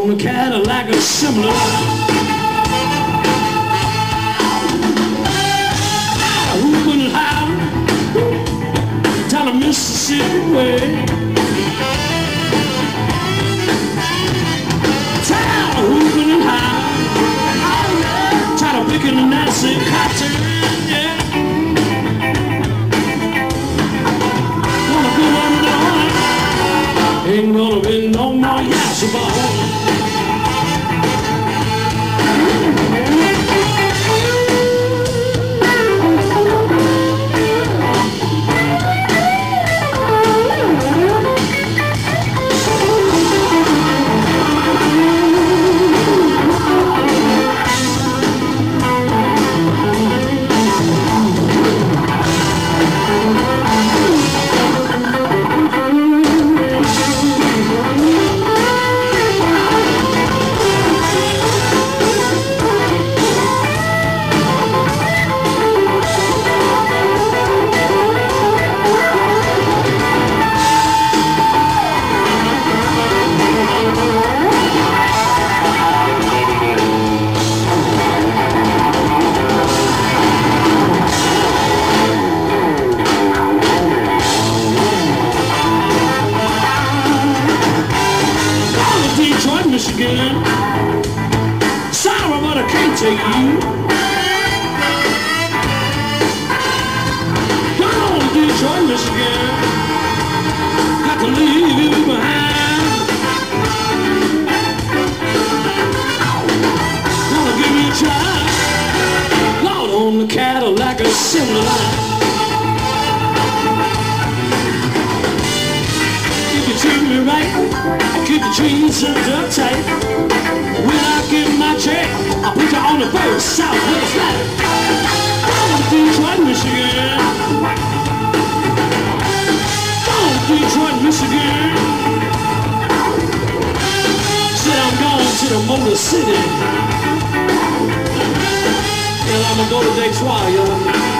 on the Cadillac assembly whooping and howling down the Mississippi way. Town whooping and howling, trying to pick in the Nancy cotton, yeah. Gonna go under, ain't gonna be no more yaps about it. Michigan, sorry but I can't take you. Come on, Detroit, Michigan, got to leave you behind. Gonna give me a try, Lord, on the Cadillac assembly line. If you treat me right, keep the trees up tight. When I get my check, I'll put you on the first Southwest line. Go to Detroit, Michigan. Go to Detroit, Michigan. Said I'm going to the Motor City. Well, I'm gonna go to Detroit, y'all.